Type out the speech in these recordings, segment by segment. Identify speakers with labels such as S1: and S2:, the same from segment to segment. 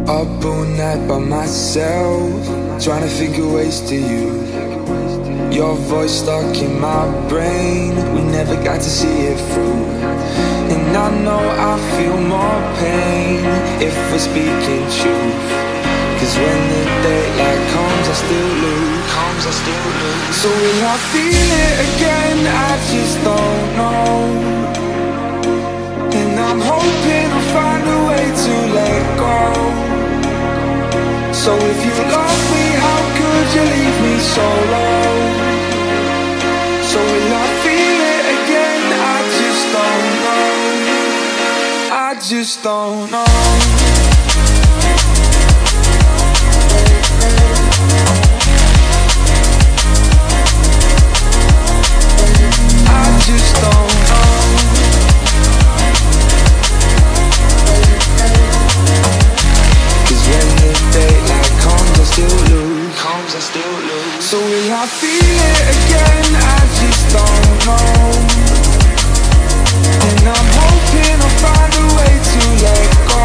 S1: Up all night by myself, trying to think of ways to you. Your voice stuck in my brain, we never got to see it through. And I know I feel more pain if we're speaking truth. Cause when the daylight comes, I still lose. So will I feel it again? I just don't know. And I'm hoping I'll find a way to let go. So if you love me, how could you leave me so low? So will I feel it again? I just don't know. I just don't know. Just don't know. Cause when the daylight comes, I still lose. So will I feel it again? I just don't know. And I'm hoping I'll find a way to let go.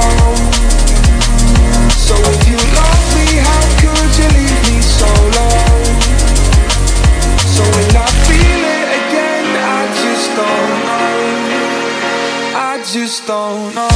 S1: So if you love me, how could you leave me so low? So will I feel it again? I just don't know. I just don't know.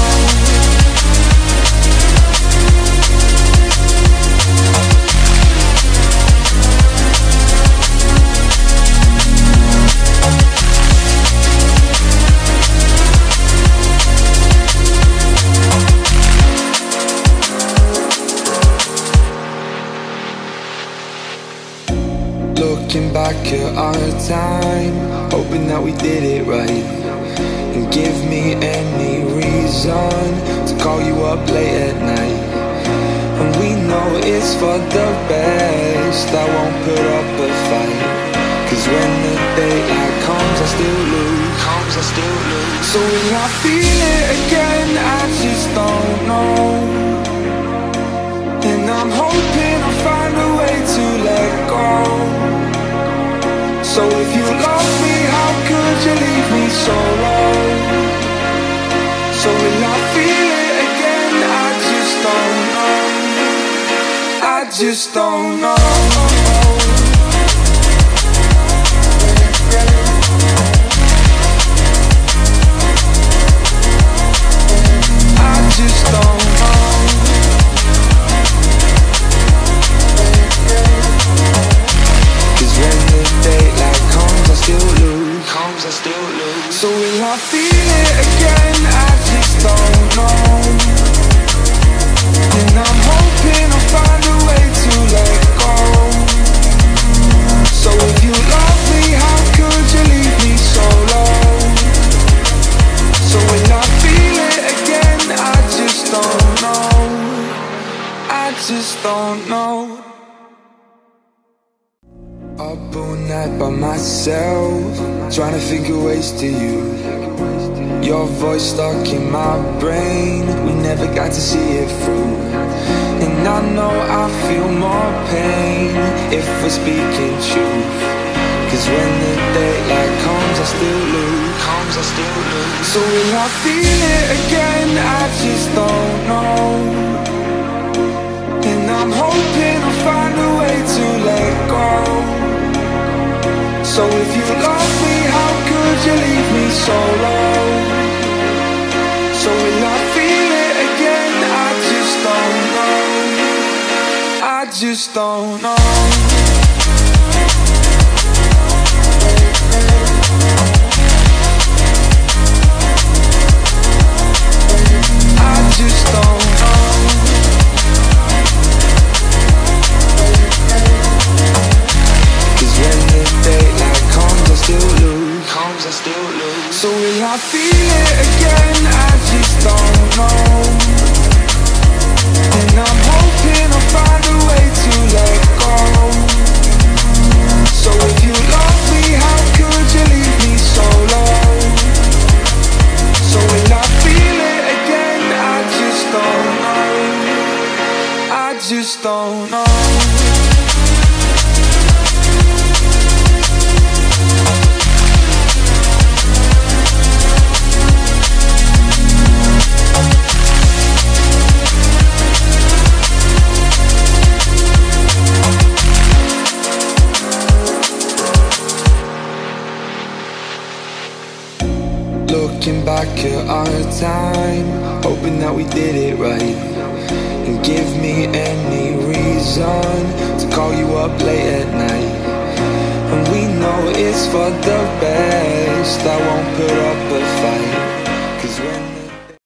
S1: Looking back at our time, hoping that we did it right. And give me any reason to call you up late at night. And we know it's for the best, I won't put up a fight. Cause when the daylight comes, I still lose. So will I feel it again? I just don't know. And I'm hoping I'll find a way to let go. So if you love me, how could you leave me so low? So will I feel it again? I just don't know. I just don't know. I just don't know. Cause when the daylight comes, I still lose. So will I feel it again? I just don't know. And I'm hoping I'll find a way to let go. So if you love me, how could you leave me so low? So will I feel it again? I just don't know. I just don't know. Up all night by myself, trying to think of ways to you. Your voice stuck in my brain, we never got to see it through. And I know I feel more pain if we're speaking truth. Cause when the daylight comes, I still lose. So will I feel it again? I just don't know. And I'm hoping I'll find a way to let go. So if you love me, how could you leave me so low? So will I feel it again? I just don't know. I just don't know. I just don't know. Cause when the daylight comes, I still lose. So will I feel it again? I just don't know. And I'm hoping I'll find a way to let go. So if you love me, how could you leave me so low? So will I feel it again? I just don't know. I just don't know. time, hoping that we did it right. And give me any reason to call you up late at night. And we know it's for the best, I won't put up a fight.